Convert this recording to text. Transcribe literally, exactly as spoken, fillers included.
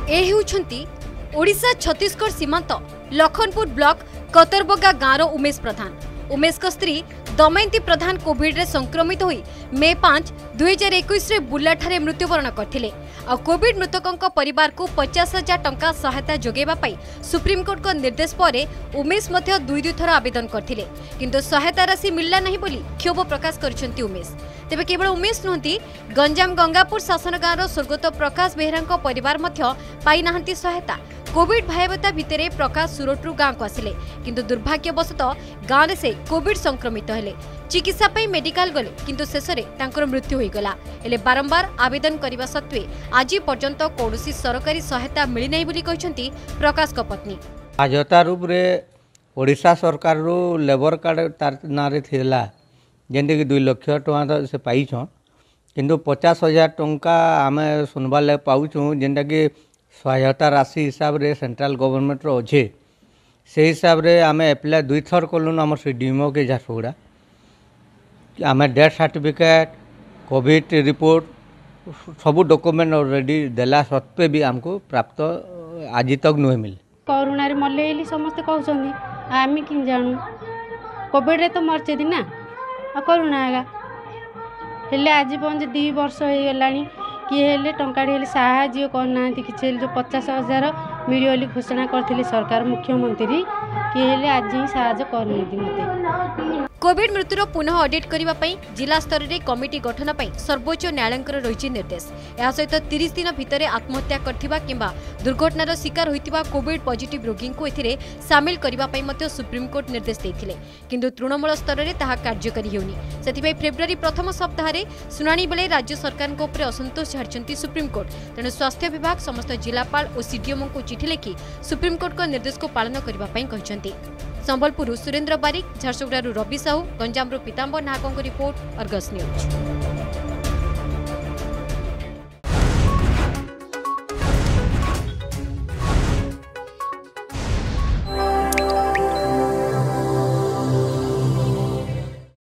ए हेउछंती ओडिशा छत्तीसगढ़ सीमांत लखनपुर ब्लॉक कतरबगा गाँव उमेश प्रधान। उमेश का स्त्री दमयंती प्रधान कोविड रे संक्रमित होई मे पांच दुई हजार इक्कीस बुर्लाठारे मृत्युवरण करथिले। आ कोविड मृतकों परिवार को पचास हजार टंका सहायता जोगेबा पाई सुप्रीमकोर्ट को निर्देश पर उमेश मध्य दुई दुई थर आवेदन करथिले, किंतु सहायता राशि मिलला नहीं बोली क्षोभ प्रकाश करछंती उमेश। तेबे केवल उमेश नुहंती गंजाम गंगापुर शासन गाँव स्वर्गत प्रकाश बेहरा परिवार मध्य पाई नाहंती सहायता। कोविड भयावता भितर प्रकाश सुरटरू गाँव को आसिले, किंतु दुर्भाग्यवशत गाँव से कोविड संक्रमित हेले। चिकित्सा पाई मेडिकल गले, किंतु शेष में तांकर मृत्यु हो गला। हेले बारंबार आवेदन करने सत्वे आज पर्यंत कौनसी सरकारी सहायता मिली नहीं बोली कहछंती प्रकाश को पत्नी। बाध्यता रूप रे ओडिशा सरकार रो लेबर कार्ड तार नारे थिला, जेंते कि दुई लक्ष टଙ୍କା से पाइछन, किंतु पचास हजार टंका आमे सुनबा ले पाउछु, जेंता कि सहायता राशि हिसाब रे सेंट्रल गवर्नमेंट रो अच्छे। से हिसाब रे आमे एप्लाई दुई थर कलुन आम सीडीएमओ के झारसुगुड़ा। आमे डेथ सर्टिफिकेट कोविड रिपोर्ट सबू डॉक्यूमेंट ऑलरेडी देला सत्वे भी हमको प्राप्त आज तक नुहे मिले। कोरोना रे मले समस्ते कहउछंदी, आमी कि जानू कोविड रे तो मरचे दी ना आ कोरोना आगा हेले आज पहुंचे दी वर्ष हो गलानी किए हेले टंका हेले साहाय्य करना कि जो पचास हजार मिली घोषणा करथिले सरकार मुख्यमंत्री किए हेले आज ही साहाय्य करनी दी मते। कोविड मृत्युर पुनः ऑडिट करने पर जिला स्तर में कमिटी गठन पर सर्वोच्च न्यायालय रही निर्देश। यह सहित तीस दिन भितर आत्महत्या करथिबा किंबा दुर्घटनार शिकार होइतिबा कोविड पॉजिटिव रोगी को एथिरे सामिल करने सुप्रीमकोर्ट निर्देश देथिले, किंतु तृणमूल स्तर में ताहा कार्यकारी हेउनी। सेथिबे फेब्रुआरी प्रथम सप्ताह शुणाणी बेले राज्य सरकार उपर असंतोष झाड़चंती सुप्रीमकोर्ट। तेणु स्वास्थ्य विभाग समस्त जिलापाल और सीडीएमओ को चिठी लिखि सुप्रीमकोर्ट को निर्देश को पालन करने कहते। संबलपुर सुरेंद्र बारिक, झारसुगुड़ा रवि साहू, गंजाम पीतांबर नाहकों रिपोर्ट, अर्गस न्यूज।